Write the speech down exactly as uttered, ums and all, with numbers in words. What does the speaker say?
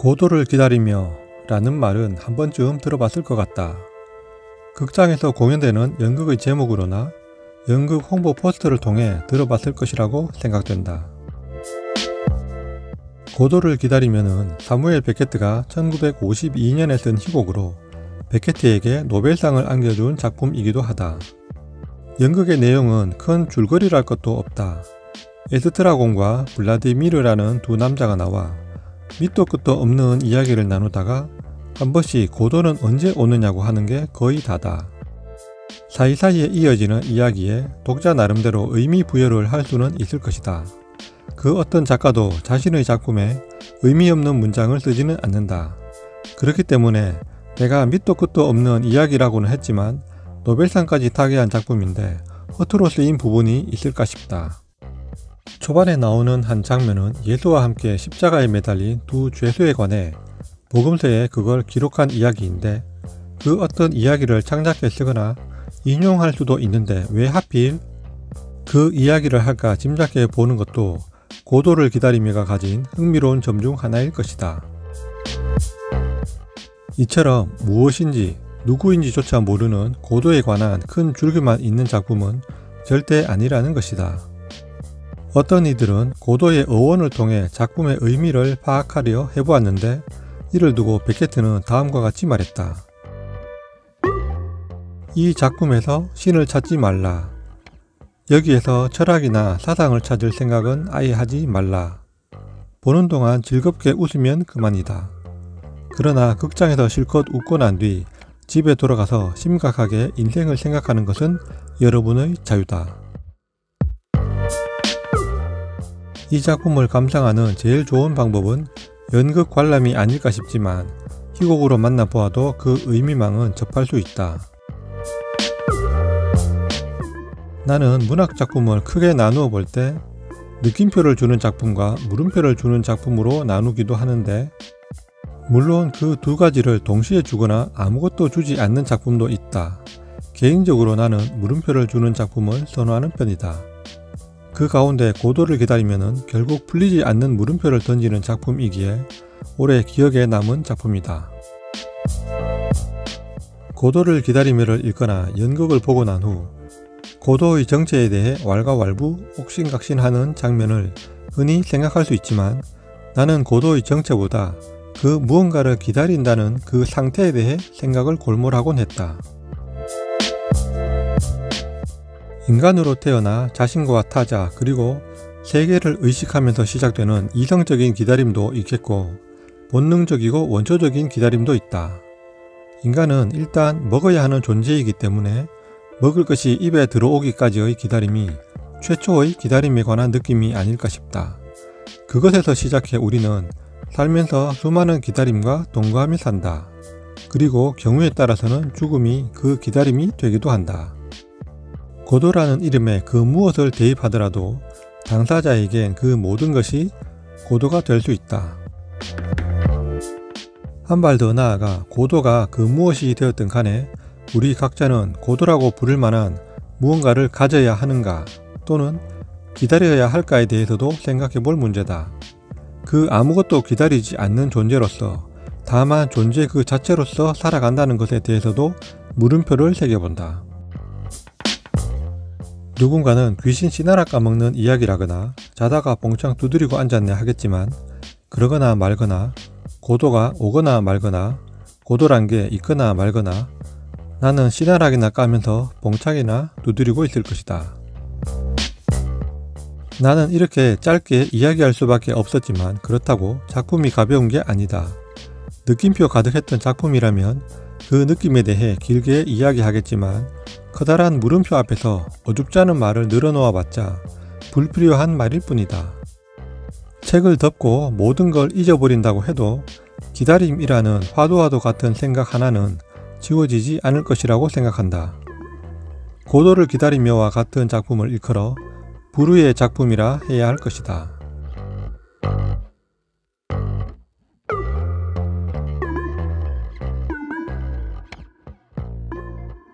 고도를 기다리며 라는 말은 한 번쯤 들어봤을 것 같다. 극장에서 공연되는 연극의 제목으로나 연극 홍보 포스터를 통해 들어봤을 것이라고 생각된다. 고도를 기다리면은 사무엘 베케트가 천구백오십이 년에 쓴 희곡으로 베케트에게 노벨상을 안겨준 작품이기도 하다. 연극의 내용은 큰 줄거리랄 것도 없다. 에스트라곤과 블라디미르라는 두 남자가 나와 밑도 끝도 없는 이야기를 나누다가 한 번씩 고도는 언제 오느냐고 하는 게 거의 다다. 사이사이에 이어지는 이야기에 독자 나름대로 의미 부여를 할 수는 있을 것이다. 그 어떤 작가도 자신의 작품에 의미 없는 문장을 쓰지는 않는다. 그렇기 때문에 내가 밑도 끝도 없는 이야기라고는 했지만 노벨상까지 타게 한 작품인데 허투루 쓰인 부분이 있을까 싶다. 초반에 나오는 한 장면은 예수와 함께 십자가에 매달린 두 죄수에 관해 복음서에 그걸 기록한 이야기인데 그 어떤 이야기를 창작해 쓰거나 인용할 수도 있는데 왜 하필 그 이야기를 할까 짐작해 보는 것도 고도를 기다리며가 가진 흥미로운 점 중 하나일 것이다. 이처럼 무엇인지 누구인지조차 모르는 고도에 관한 큰 줄기만 있는 작품은 절대 아니라는 것이다. 어떤 이들은 고도의 어원을 통해 작품의 의미를 파악하려 해보았는데 이를 두고 베케트는 다음과 같이 말했다. 이 작품에서 신을 찾지 말라. 여기에서 철학이나 사상을 찾을 생각은 아예 하지 말라. 보는 동안 즐겁게 웃으면 그만이다. 그러나 극장에서 실컷 웃고 난 뒤 집에 돌아가서 심각하게 인생을 생각하는 것은 여러분의 자유다. 이 작품을 감상하는 제일 좋은 방법은 연극 관람이 아닐까 싶지만 희곡으로 만나보아도 그 의미망은 접할 수 있다. 나는 문학 작품을 크게 나누어 볼 때 느낌표를 주는 작품과 물음표를 주는 작품으로 나누기도 하는데 물론 그 두 가지를 동시에 주거나 아무것도 주지 않는 작품도 있다. 개인적으로 나는 물음표를 주는 작품을 선호하는 편이다. 그 가운데 고도를 기다리면은 결국 풀리지 않는 물음표를 던지는 작품이기에 오래 기억에 남은 작품이다. 고도를 기다리며를 읽거나 연극을 보고 난 후 고도의 정체에 대해 왈가왈부 옥신각신하는 장면을 흔히 생각할 수 있지만 나는 고도의 정체보다 그 무언가를 기다린다는 그 상태에 대해 생각을 골몰하곤 했다. 인간으로 태어나 자신과 타자 그리고 세계를 의식하면서 시작되는 이성적인 기다림도 있겠고 본능적이고 원초적인 기다림도 있다. 인간은 일단 먹어야 하는 존재이기 때문에 먹을 것이 입에 들어오기까지의 기다림이 최초의 기다림에 관한 느낌이 아닐까 싶다. 그것에서 시작해 우리는 살면서 수많은 기다림과 동거하며 산다. 그리고 경우에 따라서는 죽음이 그 기다림이 되기도 한다. 고도라는 이름에 그 무엇을 대입하더라도 당사자에겐 그 모든 것이 고도가 될 수 있다. 한 발 더 나아가 고도가 그 무엇이 되었든 간에 우리 각자는 고도라고 부를 만한 무언가를 가져야 하는가 또는 기다려야 할까에 대해서도 생각해 볼 문제다. 그 아무것도 기다리지 않는 존재로서 다만 존재 그 자체로서 살아간다는 것에 대해서도 물음표를 새겨본다. 누군가는 귀신 씨나라 까먹는 이야기라거나 자다가 봉창 두드리고 앉았네 하겠지만 그러거나 말거나 고도가 오거나 말거나 고도란 게 있거나 말거나 나는 씨나락이나 까면서 봉창이나 두드리고 있을 것이다. 나는 이렇게 짧게 이야기할 수밖에 없었지만 그렇다고 작품이 가벼운 게 아니다. 느낌표 가득했던 작품이라면 그 느낌에 대해 길게 이야기하겠지만 커다란 물음표 앞에서 어줍지 않은 말을 늘어놓아 봤자 불필요한 말일 뿐이다. 책을 덮고 모든 걸 잊어버린다고 해도 기다림이라는 화두와도 같은 생각 하나는 지워지지 않을 것이라고 생각한다. 고도를 기다리며와 같은 작품을 일컬어 불후의 작품이라 해야 할 것이다.